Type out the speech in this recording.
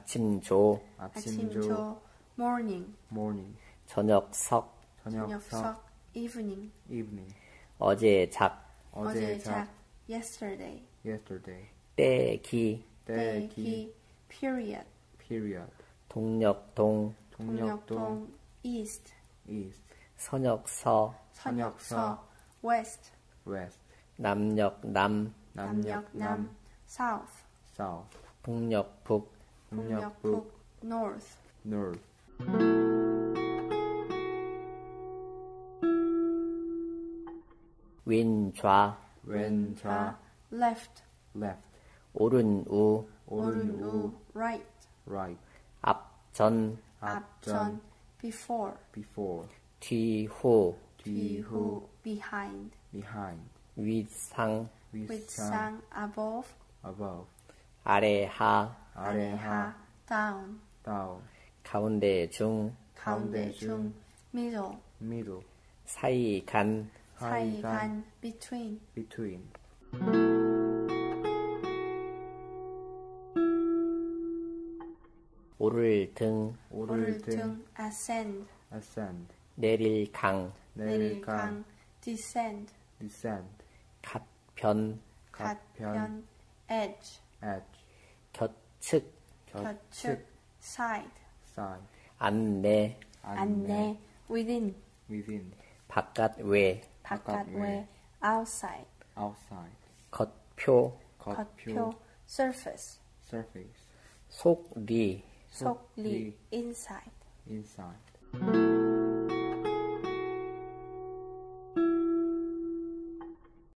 아침조, 아침조, morning, morning. 저녁석, 저녁석, evening, evening. 어제작, 어제작, yesterday, yesterday. 때기, 때기, period, period. 동력동, 동력동, east, east. 선역서, 선역서, west, west. 남역남, 남역남, south, south. 북녘북, 북녘북, north, north. 왼좌, 왼좌, left, left. 오른우, 오른우, right, right. 앞전, 앞전, before, before. 뒤후, 뒤후, behind, behind. 윗상, 윗상, above, above. 아래하, 아래하, down, down. 가운데 중, 가운데 중, middle, middle. 사이간, 사이간, between, between. 오를 등, 오를 등, ascend, ascend. 내릴 강, 내릴 강, descend, descend. 갓변, 갓편, edge, edge. 곁측, 곁측, side, side. 안내, 안내, within, within. 바깥외, 바깥외, outside, outside. 겉표, 겉표, surface, surface. 속리, 속리, inside. inside.